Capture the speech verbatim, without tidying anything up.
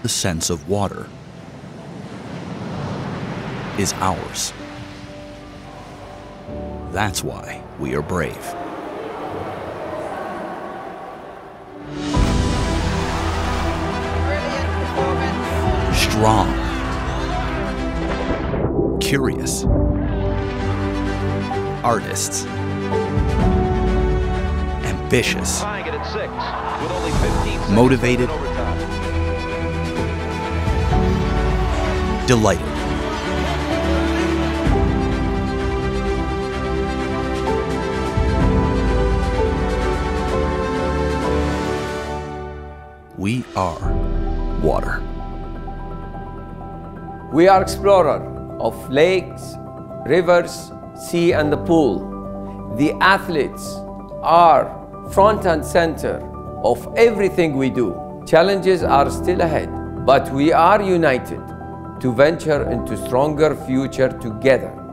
the sense of water is ours. That's why we are brave. Strong. Curious. Artists. Ambitious. Motivated. Delighted. We are water. We are explorer of lakes, rivers, sea and the pool. The athletes are front and center of everything we do. Challenges are still ahead, but we are united to venture into stronger future together.